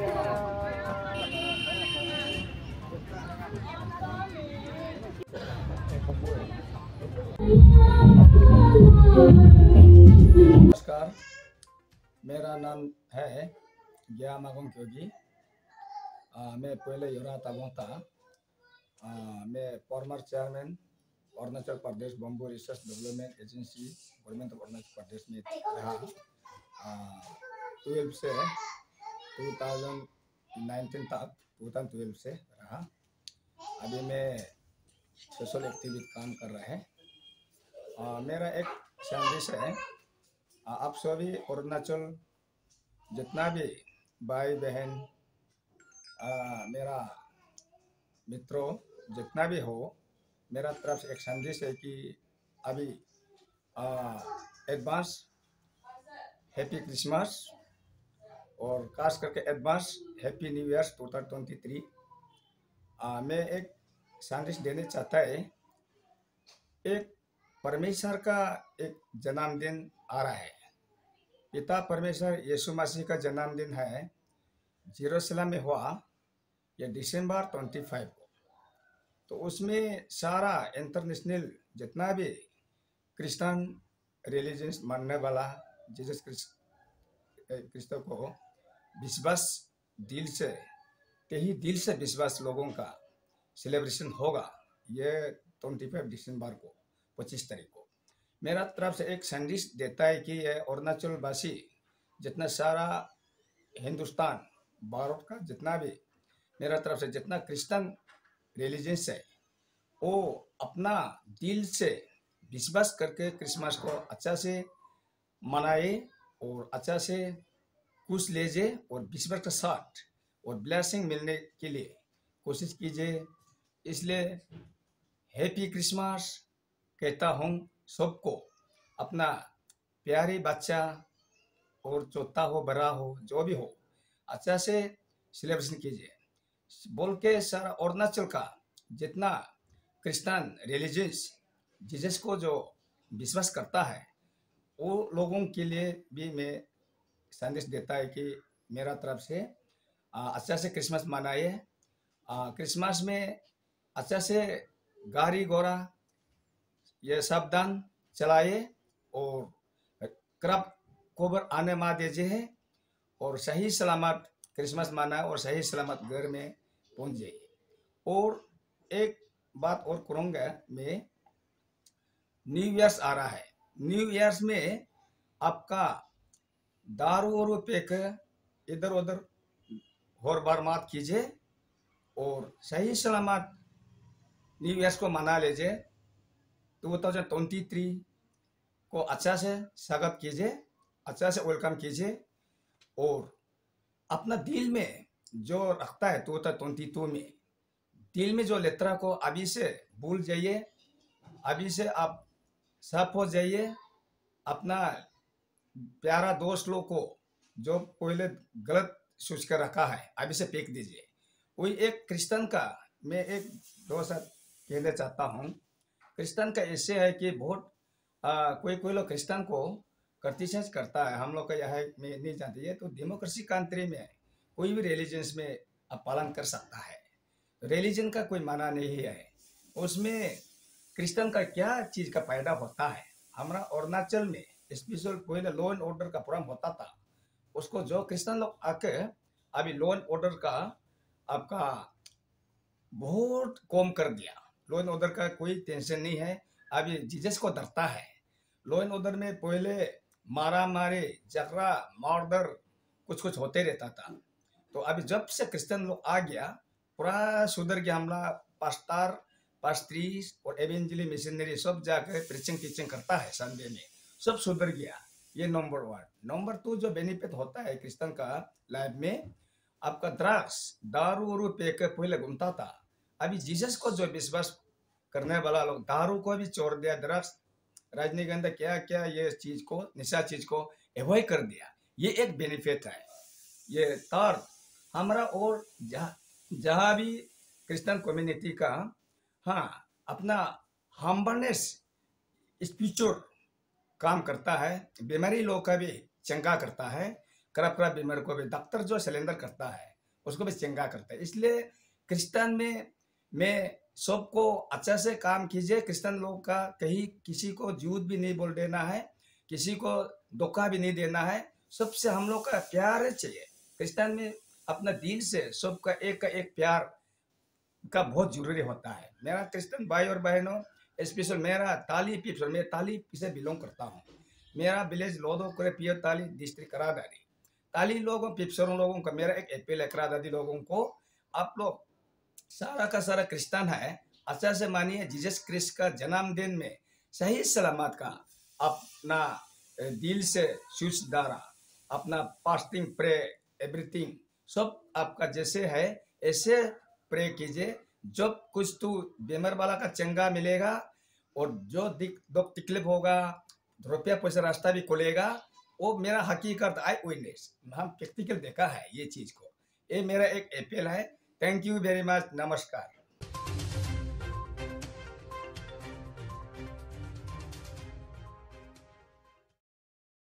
नमस्कार, मेरा नाम है गया मागोंग क्योगी। मैं पहले योरा ताबों था। मैं former chairman Arunachal Pradesh bamboo research development agency government of Arunachal Pradesh में रहा। 12 से 2019 तक 2012 से रहा। अभी मैं सोशल एक्टिविटी काम कर रहा है। मेरा एक संदेश है, आप सभी अरुणाचल जितना भी भाई बहन मेरा मित्रों जितना भी हो, मेरा तरफ से एक संदेश है कि अभी एडवांस हैप्पी क्रिसमस और खास करके एडवांस हैप्पी न्यू ईयर 2023। मैं एक संदेश देने चाहता है। एक परमेश्वर का एक जन्मदिन आ रहा है। पिता परमेश्वर यीशु मसीह का जन्मदिन है, जेरूशलेम में हुआ, यह दिसंबर 25 को। तो उसमें सारा इंटरनेशनल जितना भी क्रिश्चियन रिलीजन्स मानने वाला जीसस क्रिस्ट को विश्वास दिल से कहीं दिल से विश्वास लोगों का सेलिब्रेशन होगा। ये 25 दिसंबर को 25 तारीख को मेरा तरफ से एक संदेश देता है कि ये अरुणाचल वासी जितना सारा हिंदुस्तान भारत का जितना भी मेरा तरफ से जितना क्रिश्चियन रिलीजन्स है, वो अपना दिल से विश्वास करके क्रिसमस को अच्छा से मनाए और अच्छा से खुश लीजिए और विश्वास के साथ और ब्लेसिंग मिलने के लिए कोशिश कीजिए। इसलिए हैप्पी क्रिसमस कहता हूँ सबको। अपना प्यारी बच्चा और छोटा हो बड़ा हो जो भी हो, अच्छा से सेलिब्रेशन कीजिए बोल के सारा अरुणाचल का जितना क्रिश्चियन रिलीजन्स जीसस को जो विश्वास करता है, वो लोगों के लिए भी मैं संदेश देता है कि मेरा तरफ से अच्छा से क्रिसमस मनाइए। क्रिसमस में अच्छा से गाड़ी घोड़ा ये सावधान चलाइए और क्रब कोबर आने मार दीजिए और सही सलामत क्रिसमस मनाए और सही सलामत घर में पहुंच जाइए। और एक बात और करूँगा, मैं न्यू ईयर्स आ रहा है। न्यू ईयर्स में आपका दारू और पे कर इधर उधर और बार मत कीजिए और सही सलामत न्यू ईयर्स को मना लीजिए। 2023 को अच्छा से स्वागत कीजिए, अच्छा से वेलकम कीजिए और अपना दिल में जो रखता है 2022 में दिल में जो लेत्रा को अभी से भूल जाइए। अभी से आप साफ हो जाइए। अपना प्यारा दोस्त लोग को जो पहले गलत सोच कर रखा है अभी से फेंक दीजिए। कोई एक क्रिश्चियन का मैं एक दोस्त कहना चाहता हूँ। क्रिश्चियन का ऐसे है कि बहुत कोई कोई लोग क्रिश्चियन को क्रिटिसाइज करता है। हम लोग का यह में नहीं जानती है। तो डेमोक्रेसी कंट्री में कोई भी रिलीजन्स में आप पालन कर सकता है। रिलीजन का कोई माना नहीं है। उसमें क्रिश्चियन का क्या चीज का पैदा होता है। हमारा अरुणाचल में स्पेशल पहले लॉ एंड ऑर्डर का प्रॉब्लम होता था। उसको जो क्रिश्चियन लोग आके अभी लॉ एंड ऑर्डर का आपका बहुत कम कर दिया। लॉ एंड ऑर्डर का कोई टेंशन नहीं है। अभी जीसस को डरता है। लॉ एंड ऑर्डर में पहले मारा मारे झगड़ा मर्डर कुछ कुछ होते रहता था। तो अभी जब से क्रिश्चियन लोग आ गया पूरा सुधर गया। हमला पास्टर पास्ट्रीज और एवेंजली मिशनरी सब जाकर प्रीचिंग टीचिंग करता है संडे में, सब सुधर गया। ये नंबर 1। नंबर 2 जो बेनिफिट होता है क्रिश्चियन का लाइफ में, आपका ड्रग्स दारू वारू पे कर पहले घूमता था। अभी जीसस को जो विश्वास करने वाला लोग दारू को भी छोड़ दिया, ड्रग्स रजनीगंधा क्या क्या ये चीज को निशा चीज को अवॉइड कर दिया। ये एक बेनिफिट है। ये थर्ड हमारा और जहाँ भी क्रिश्चियन कम्युनिटी का अपना हम्बलनेस स्पिरिचुअल काम करता है। बीमारी लोग का भी चंगा करता है। खराब खराब बीमारी को भी डॉक्टर जो सिलेंडर करता है उसको भी चंगा करता है। इसलिए क्रिश्चियन में मैं सबको अच्छा से काम कीजिए। क्रिश्चियन लोग का कहीं किसी को झूठ भी नहीं बोल देना है, किसी को धोखा भी नहीं देना है, सबसे हम लोग का प्यार चाहिए। क्रिश्चियन में अपना दिल से सबका एक का एक प्यार का बहुत जरूरी होता है। मेरा क्रिश्चियन भाई और बहनों, स्पेशल मेरा ताली पिप्सर, मैं ताली से बिलोंग करता हूँ। मेरा विलेज लोदो करे पियो ताली डिस्ट्रिक्ट करादारी। ताली लोगों पिप्सरों लोगों का मेरा एक अपील है करादादी लोगों को, आप लोग सारा का सारा क्रिश्चियन है, अच्छा से मानिए जीसस क्रिस्ट का जन्मदिन में सही सलामत का अपना दिल से शुद्ध द्वारा अपना फास्टिंग प्रे एवरीथिंग सब आपका जैसे है ऐसे प्रे कीजिए। जब कुछ तो बीमार वाला का चंगा मिलेगा और जो दुख तकलीफ होगा, रुपया पैसा रास्ता भी खुलेगा, वो मेरा हकीकत आई विटनेस, हम प्रैक्टिकल देखा है ये चीज को। ये मेरा एक अपील है। थैंक यू वेरी मच, नमस्कार।